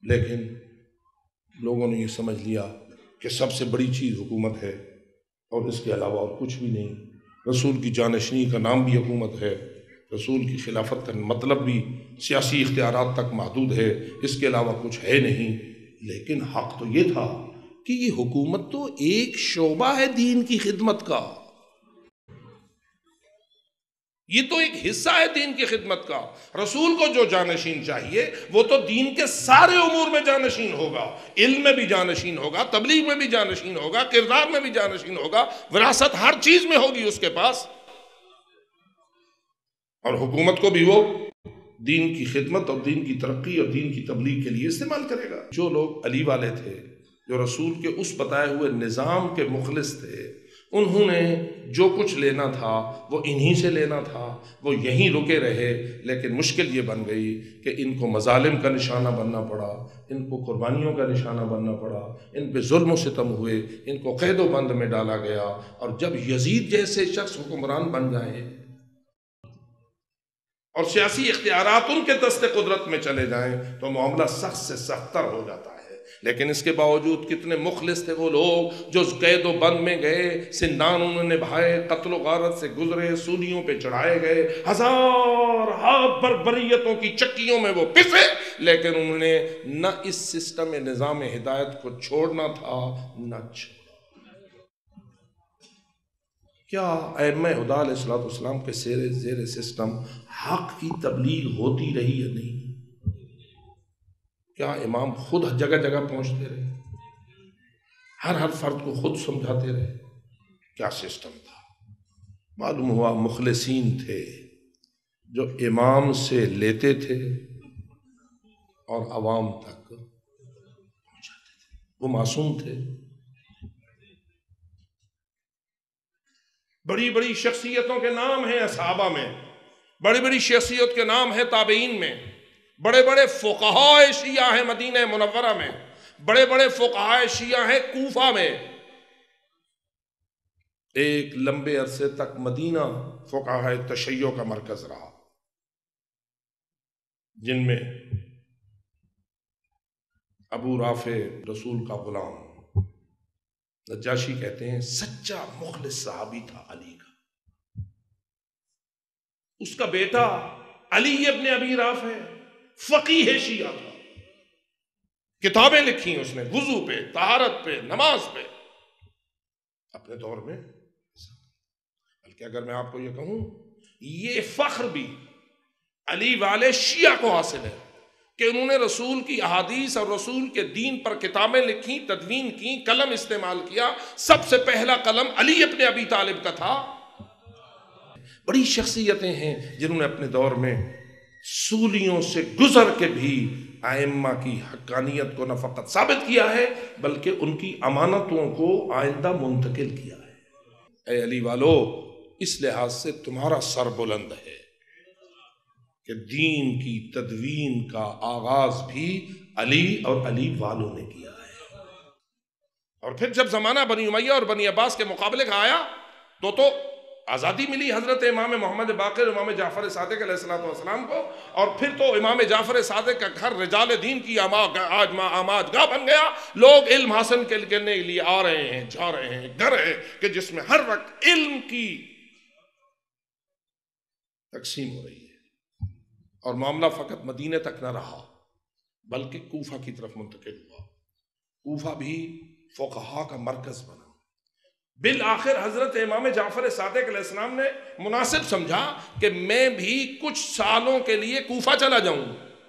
لیکن لوگوں نے یہ سمجھ لیا کہ سب سے بڑی چیز حکومت ہے اور اس کے علاوہ اور کچھ بھی نہیں. رسول کی جانشینی کا نام بھی حکومت ہے، رسول کی خلافت کا مطلب بھی سیاسی اختیارات تک محدود ہے، اس کے علاوہ کچھ ہے نہیں. لیکن حق تو یہ تھا کہ یہ حکومت تو ایک شعبہ ہے دین کی خدمت کا، یہ تو ایک حصہ ہے دین کی خدمت کا. رسول کو جو جانشین چاہیے وہ تو دین کے سارے امور میں جانشین ہوگا، علم میں بھی جانشین ہوگا، تبلیغ میں بھی جانشین ہوگا، کردار میں بھی جانشین ہوگا، وراثت ہر چیز میں ہوگی اس کے پاس. اور حکومت کو بھی وہ دین کی خدمت اور دین کی ترقی اور دین کی تبلیغ کے لیے استعمال کرے گا. جو لوگ علی والے تھے، جو رسول کے اس بتائے ہوئے نظام کے مخلص تھے، انہوں نے جو کچھ لینا تھا وہ انہی سے لینا تھا، وہ یہیں رکے رہے. لیکن مشکل یہ بن گئی کہ ان کو مظالم کا نشانہ بننا پڑا، ان کو قربانیوں کا نشانہ بننا پڑا، ان پہ ظلم و ستم ہوئے، ان کو قید و بند میں ڈالا گیا. اور جب یزید جیسے شخص حکمران بن جائیں اور سیاسی اختیارات ان کے دست قدرت میں چلے جائیں تو معاملہ سخت سے سخت تر ہو جاتا ہے. لیکن اس کے باوجود کتنے مخلص تھے وہ لوگ جو قید و بند میں گئے، سندان انہوں نے نبھائے، قتل و غارت سے گزرے، سولیوں پہ چڑھائے گئے، ہزار بربریتوں کی چکیوں میں وہ پسے، لیکن انہوں نے نہ اس سسٹم نظام ہدایت کو چھوڑنا تھا نہ چھوڑا. کیا ائمہ ہدیٰ علیہ السلام کے زیر سسٹم حق کی تبلیغ ہوتی رہی یا نہیں؟ کیا امام خود جگہ جگہ پہنچتے رہے، ہر فرد کو خود سمجھاتے رہے؟ کیا سسٹم تھا؟ معلوم ہوا مخلصین تھے جو امام سے لیتے تھے اور عوام تک پہنچاتے تھے. وہ معصوم تھے. بڑی بڑی شخصیتوں کے نام ہیں صحابہ میں، بڑی بڑی شخصیت کے نام ہیں تابعین میں، بڑے بڑے فقہاء شیعہ ہیں مدینہ منورہ میں، بڑے بڑے فقہاء شیعہ ہیں کوفہ میں. ایک لمبے عرصے تک مدینہ فقہاء تشیع کا مرکز رہا، جن میں ابو رافع رسول کا غلام، نجاشی کہتے ہیں سچا مخلص صحابی تھا علی کا. اس کا بیٹا علی ابن ابی رافع فقیہ شیعہ تھا، کتابیں لکھی اس نے وضو پہ، طہارت پہ، نماز پہ اپنے دور میں. بلکہ اگر میں آپ کو یہ کہوں، یہ فخر بھی علی والے شیعہ کو حاصل ہے کہ انہوں نے رسول کی احادیث اور رسول کے دین پر کتابیں لکھی، تدوین کی، قلم استعمال کیا. سب سے پہلا قلم علی ابن ابی طالب کا تھا. بڑی شخصیتیں ہیں جنہوں نے اپنے دور میں سولیوں سے گزر کے بھی ائمہ کی حقانیت کو نہ فقط ثابت کیا ہے بلکہ ان کی امانتوں کو آئندہ منتقل کیا ہے. اے علی والو، اس لحاظ سے تمہارا سر بلند ہے کہ دین کی تدوین کا آغاز بھی علی اور علی والوں نے کیا ہے. اور پھر جب زمانہ بنی امیہ اور بنی عباس کے مقابلے کا آیا تو آزادی ملی حضرت امام محمد باقر امام جعفر صادق علیہ السلام کو، اور پھر تو امام جعفر صادق کا گھر رجال دین کی آماج گاہ بن گیا. لوگ علم حاصل کرنے کے لیے آ رہے ہیں، جا رہے ہیں. گھر ہے کہ جس میں ہر وقت علم کی تقسیم ہو رہی ہے. اور معاملہ فقط مدینے تک نہ رہا بلکہ کوفہ کی طرف منتقل ہوا. کوفہ بھی فقہاء کا مرکز بنا. بالآخر حضرت امام جعفر صادق علیہ السلام نے مناسب سمجھا کہ میں بھی کچھ سالوں کے لیے کوفہ چلا جاؤں.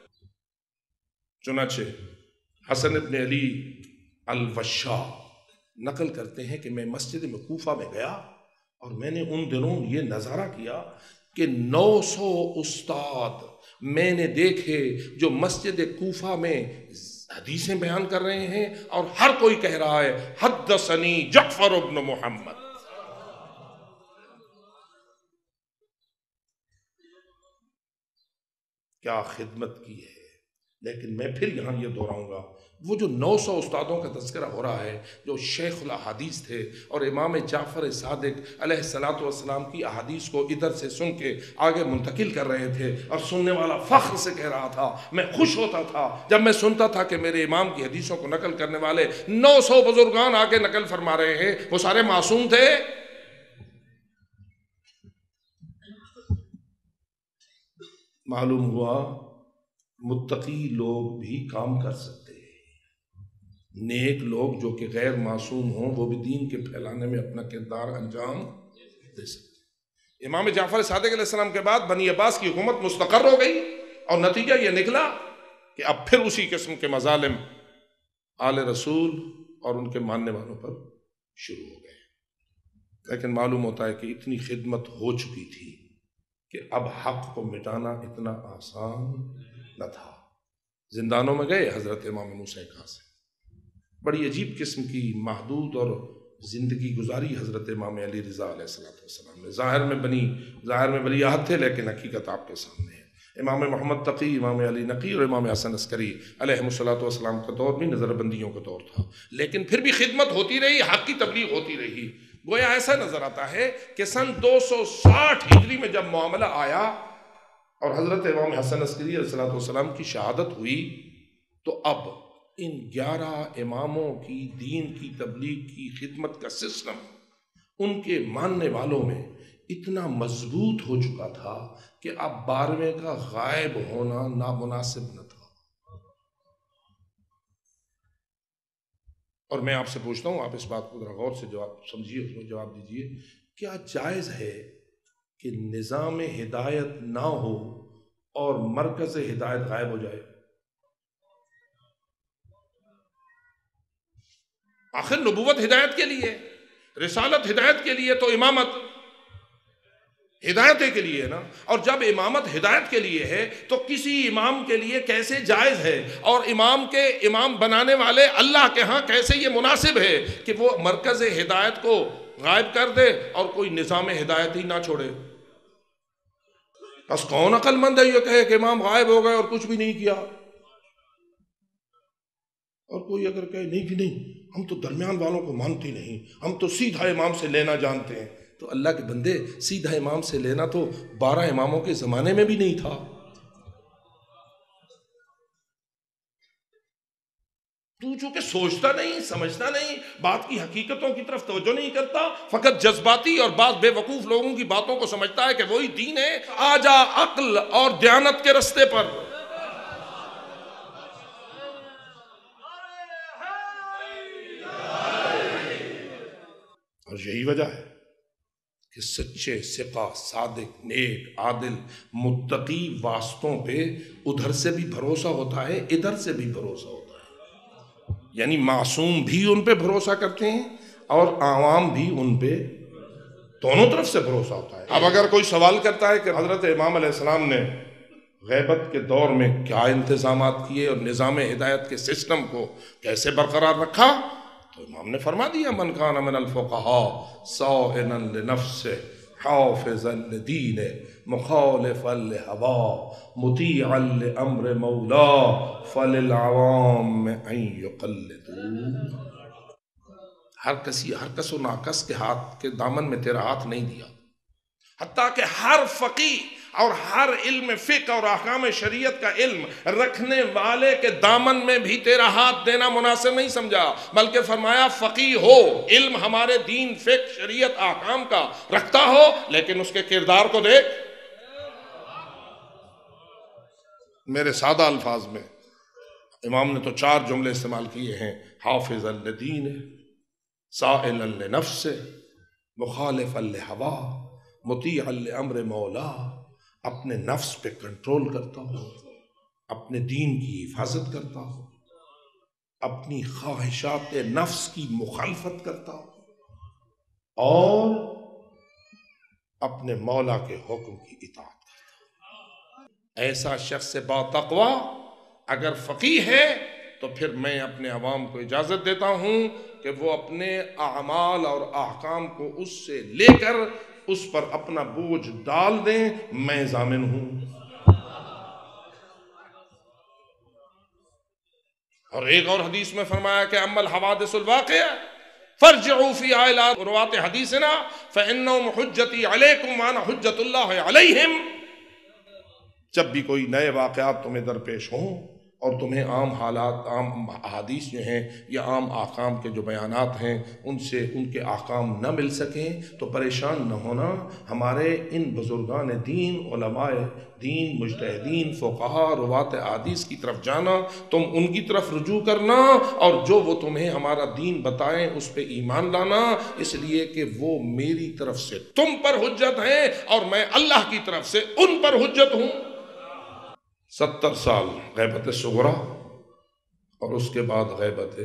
چنانچہ حسن ابن علی الوشاح نقل کرتے ہیں کہ میں مسجد میں کوفہ میں گیا اور میں نے ان دنوں یہ نظارہ کیا کہ 900 استاد میں نے دیکھے جو مسجد کوفہ میں حدیثیں بیان کر رہے ہیں اور ہر کوئی کہہ رہا ہے حدثنی جعفر ابن محمد. کیا خدمت کی ہے، لیکن میں پھر یہاں یہ دہراؤں گا، وہ جو 900 استادوں کا تذکرہ ہو رہا ہے جو شیخ الاحادیث تھے اور امام جعفر صادق علیہ الصلوۃ والسلام کی احادیث کو ادھر سے سن کے آگے منتقل کر رہے تھے، اور سننے والا فخر سے کہہ رہا تھا، میں خوش ہوتا تھا جب میں سنتا تھا کہ میرے امام کی حدیثوں کو نقل کرنے والے 900 بزرگان آگے نقل فرما رہے ہیں، وہ سارے معصوم تھے؟ معلوم ہوا متقی لوگ بھی کام کر سکتے ہیں، نیک لوگ جو کہ غیر معصوم ہوں وہ بھی دین کے پھیلانے میں اپنا کردار انجام دے سکتے ہیں۔ امام جعفر صادق علیہ السلام کے بعد بنی عباس کی حکومت مستقر ہو گئی، اور نتیجہ یہ نکلا کہ اب پھر اسی قسم کے مظالم آل رسول اور ان کے ماننے والوں پر شروع ہو گئے۔ لیکن معلوم ہوتا ہے کہ اتنی خدمت ہو چکی تھی کہ اب حق کو مٹانا اتنا آسان نہ تھا۔ زندانوں میں گئے حضرت امام موسیٰ کاظم، بڑی عجیب قسم کی محدود اور زندگی گزاری حضرت امام علی رضا علیہ السلام نے۔ ظاہر میں ولیعہد تھے، لیکن حقیقت آپ کے سامنے ہے۔ امام محمد تقی، امام علی نقی اور امام حسن عسکری علیہ السلام کا دور بھی نظر بندیوں کا دور تھا، لیکن پھر بھی خدمت ہوتی رہی، حق کی تبلیغ ہوتی رہی۔ گویا ایسا نظر آتا ہے کہ سن 260 ہجری میں جب معاملہ آیا اور حضرت امام حسن عسکری علیہ السلام کی شہادت ہوئی، تو اب ان 11 اماموں کی دین کی تبلیغ کی خدمت کا سسٹم ان کے ماننے والوں میں اتنا مضبوط ہو چکا تھا کہ اب 12ویں کا غائب ہونا نامناسب نہ تھا۔ اور میں آپ سے پوچھتا ہوں، آپ اس بات کو ذرا غور سے جواب سمجھیے، اس میں جواب دیجیے، کیا جائز ہے کہ نظام ہدایت نہ ہو اور مرکز ہدایت غائب ہو جائے؟ آخر نبوت ہدایت کے لیے، رسالت ہدایت کے لیے، تو امامت ہدایت کے لیے ہے نا۔ اور جب امامت ہدایت کے لیے ہے تو کسی امام کے لیے کیسے جائز ہے، اور امام بنانے والے اللہ کے ہاں کیسے یہ مناسب ہے کہ وہ مرکز ہدایت کو غائب کر دے اور کوئی نظام ہدایت ہی نہ چھوڑے؟ بس کون عقل مند ہے یہ کہے کہ امام غائب ہو گئے اور کچھ بھی نہیں کیا؟ اور کوئی اگر کہے نہیں کہ نہیں، ہم تو درمیان والوں کو مانتے نہیں، ہم تو سیدھا امام سے لینا جانتے ہیں، تو اللہ کے بندے سیدھا امام سے لینا تو 12 اماموں کے زمانے میں بھی نہیں تھا۔ تو چونکہ سوچتا نہیں، سمجھتا نہیں، بات کی حقیقتوں کی طرف توجہ نہیں کرتا، فقط جذباتی اور بعض بے وقوف لوگوں کی باتوں کو سمجھتا ہے کہ وہی دین ہے، آ جا عقل اور دیانت کے رستے پر۔ اور یہی وجہ ہے کہ سچے، ثقہ، صادق، نیک، عادل، متقی واسطوں پہ ادھر سے بھی بھروسہ ہوتا ہے، ادھر سے بھی بھروسہ ہوتا ہے۔ یعنی معصوم بھی ان پہ بھروسہ کرتے ہیں اور عوام بھی ان پہ، دونوں طرف سے بھروسہ ہوتا ہے۔ اب اگر کوئی سوال کرتا ہے کہ حضرت امام علیہ السلام نے غیبت کے دور میں کیا انتظامات کیے اور نظام ہدایت کے سسٹم کو کیسے برقرار رکھا، تو امام نے فرما دیا، من کان من الفقہاء صائنا لنفسہ حافظا لدینہ مخالفا لہویٰ مطیعا لامر مولا فللعوام ان یقلدوا۔ ہر کس و ناکس کے ہاتھ کے دامن میں تیرا ہاتھ نہیں دیا، حتیٰ کہ ہر فقیہ اور ہر علم فقہ اور احکام شریعت کا علم رکھنے والے کے دامن میں بھی تیرا ہاتھ دینا مناسب نہیں سمجھا، بلکہ فرمایا فقیہ ہو، علم ہمارے دین، فقہ، شریعت، احکام کا رکھتا ہو، لیکن اس کے کردار کو دیکھ۔ میرے سادہ الفاظ میں امام نے تو 4 جملے استعمال کیے ہیں، حافظا لدینہ، سائلا لنفسہ، مخالفا لہویٰ، مطیعا لامر مولا۔ اپنے نفس پہ کنٹرول کرتا ہو، اپنے دین کی حفاظت کرتا ہو، اپنی خواہشات نفس کی مخالفت کرتا ہو، اور اپنے مولا کے حکم کی اطاعت کرتا ہو۔ ایسا شخص با تقوی اگر فقیہ ہے تو پھر میں اپنے عوام کو اجازت دیتا ہوں کہ وہ اپنے اعمال اور احکام کو اس سے لے کر اس پر اپنا بوجھ ڈال دیں، میں ضامن ہوں۔ اور ایک اور حدیث میں فرمایا کہ اما الحوادث الواقعہ فرجعوا فی اعلی روات حدیثنا فانهم حجتی علیکم وانا حجت اللہ علیہم. جب بھی کوئی نئے واقعات تمہیں درپیش ہوں اور تمہیں عام حالات، عام احادیث جو ہیں یا عام احکام کے جو بیانات ہیں ان سے ان کے احکام نہ مل سکیں تو پریشان نہ ہونا. ہمارے ان بزرگان دین، علماء دین، مجتہدین، فقہاء، روات احادیث کی طرف جانا، تم ان کی طرف رجوع کرنا اور جو وہ تمہیں ہمارا دین بتائیں اس پہ ایمان لانا، اس لیے کہ وہ میری طرف سے تم پر حجت ہیں اور میں اللہ کی طرف سے ان پر حجت ہوں. 70 سال غیبت صغرا اور اس کے بعد غیبت،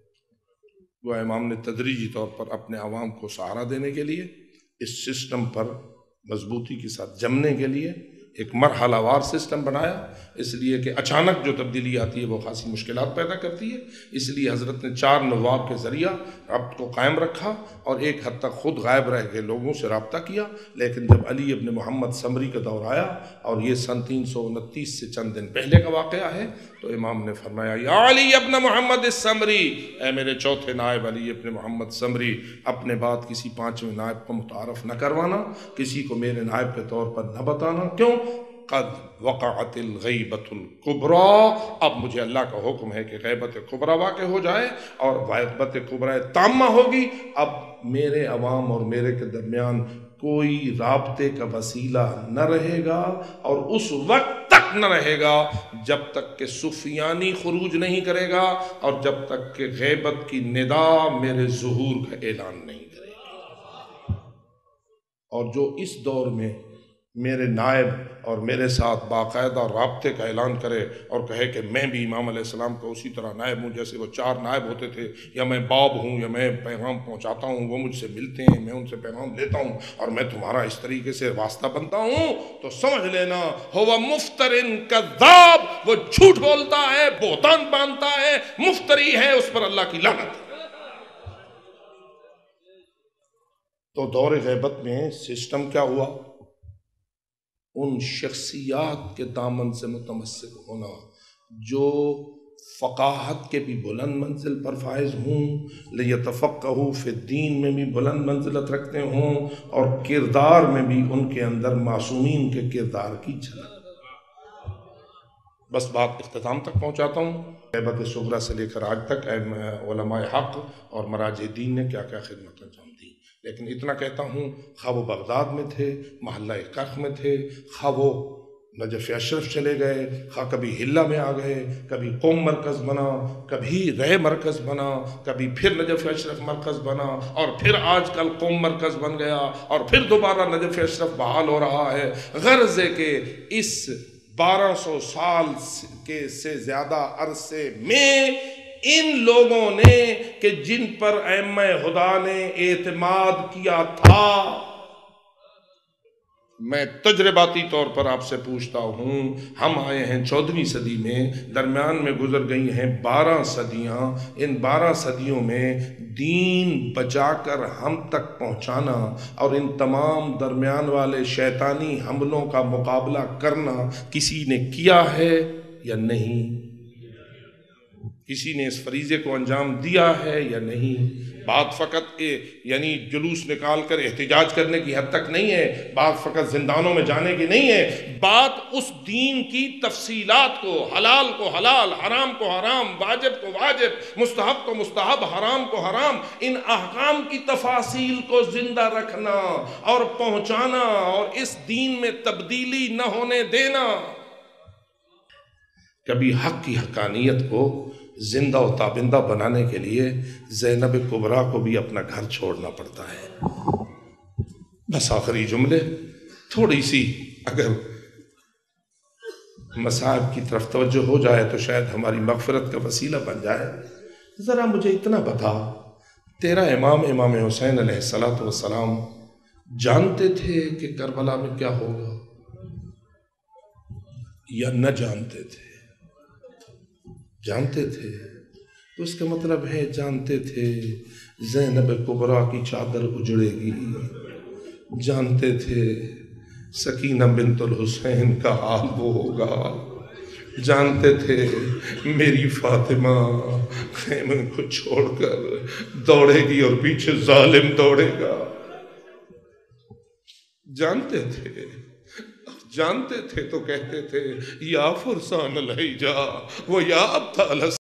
وہ امام نے تدریجی طور پر اپنے عوام کو سہارا دینے کے لیے، اس سسٹم پر مضبوطی کے ساتھ جمنے کے لیے ایک مرحلہ وار سسٹم بنایا، اس لیے کہ اچانک جو تبدیلی آتی ہے وہ خاصی مشکلات پیدا کرتی ہے. اس لیے حضرت نے 4 نواب کے ذریعہ ربط کو قائم رکھا اور ایک حد تک خود غائب رہ کے لوگوں سے رابطہ کیا. لیکن جب علی ابن محمد سمری کا دور آیا، اور یہ سن 329 سے چند دن پہلے کا واقعہ ہے، تو امام نے فرمایا یا علی ابن محمد السمری، اے میرے چوتھے نائب علی ابن محمد سمری، اپنے بعد کسی 5ویں نائب کو متعارف نہ کروانا، کسی کو میرے نائب کے طور پر نہ بتانا. کیوں؟ قد وقعت الغیبت الکبریٰ، اب مجھے اللہ کا حکم ہے کہ غیبت کبریٰ واقع ہو جائے اور غیبت کبریٰ تامہ ہوگی. اب میرے عوام اور میرے کے درمیان کوئی رابطے کا وسیلہ نہ رہے گا، اور اس وقت تک نہ رہے گا جب تک کہ سفیانی خروج نہیں کرے گا اور جب تک کہ غیبت کی ندا میرے ظہور کا اعلان نہیں کرے گا. اور جو اس دور میں میرے نائب اور میرے ساتھ باقاعدہ رابطے کا اعلان کرے اور کہے کہ میں بھی امام علیہ السلام کو اسی طرح نائب ہوں جیسے وہ 4 نائب ہوتے تھے، یا میں باب ہوں، یا میں پیغام پہنچاتا ہوں، وہ مجھ سے ملتے ہیں، میں ان سے پیغام لیتا ہوں اور میں تمہارا اس طریقے سے واسطہ بنتا ہوں، تو سمجھ لینا ہوا مفترن کذاب، وہ جھوٹ بولتا ہے، بہتان باندھتا ہے، مفتری ہے، اس پر اللہ کی لعنت. تو دور غیبت میں سسٹم کیا ہوا؟ ان شخصیات کے دامن سے متمسک ہونا جو فقاہت کے بھی بلند منزل پر فائز ہوں، لیتفقہوا فی الدین میں بھی بلند منزلت رکھتے ہوں، اور کردار میں بھی ان کے اندر معصومین کے کردار کی جھلک. بس بات اختتام تک پہنچاتا ہوں. غیبت صغریٰ سے لے کر آج تک علماء حق اور مراجع دین نے کیا کیا خدمت انجام دی، لیکن اتنا کہتا ہوں، خواہ وہ بغداد میں تھے، محلہ کرخ میں تھے، خواہ وہ نجف اشرف چلے گئے، خواہ کبھی ہلہ میں آ گئے، کبھی قوم مرکز بنا، کبھی رہ مرکز بنا، کبھی پھر نجف اشرف مرکز بنا، اور پھر آج کل قوم مرکز بن گیا، اور پھر دوبارہ نجف اشرف بحال ہو رہا ہے. غرض ہے کہ اس 1200 سال کے سے زیادہ عرصے میں ان لوگوں نے کہ جن پر ائمہ خدا نے اعتماد کیا تھا، میں تجرباتی طور پر آپ سے پوچھتا ہوں، ہم آئے ہیں 14ویں صدی میں، درمیان میں گزر گئی ہیں 12 صدیاں. ان 12 صدیوں میں دین بچا کر ہم تک پہنچانا اور ان تمام درمیان والے شیطانی حملوں کا مقابلہ کرنا کسی نے کیا ہے یا نہیں؟ کسی نے اس فریضے کو انجام دیا ہے یا نہیں؟ بات فقط یعنی جلوس نکال کر احتجاج کرنے کی حد تک نہیں ہے، بات فقط زندانوں میں جانے کی نہیں ہے، بات اس دین کی تفصیلات کو، حلال کو حلال، حرام کو حرام، واجب کو واجب، مستحب کو مستحب، حرام کو حرام، ان احکام کی تفاصیل کو زندہ رکھنا اور پہنچانا اور اس دین میں تبدیلی نہ ہونے دینا. کبھی حق کی حقانیت کو زندہ و تابندہ بنانے کے لیے زینب کبریٰ کو بھی اپنا گھر چھوڑنا پڑتا ہے. بس آخری جملے تھوڑی سی اگر مصائب کی طرف توجہ ہو جائے تو شاید ہماری مغفرت کا وسیلہ بن جائے. ذرا مجھے اتنا بتا، تیرا امام حسین علیہ السلام جانتے تھے کہ کربلا میں کیا ہوگا یا نہ جانتے تھے؟ جانتے تھے، تو اس کا مطلب ہے جانتے تھے زینب کبریٰ کی چادر اجڑے گی، جانتے تھے سکینہ بنت الحسین کا حال وہ ہوگا، جانتے تھے میری فاطمہ خیمے کو چھوڑ کر دوڑے گی اور پیچھے ظالم دوڑے گا. جانتے تھے تو کہتے تھے یا فرسان الحجا وہ یا ابطال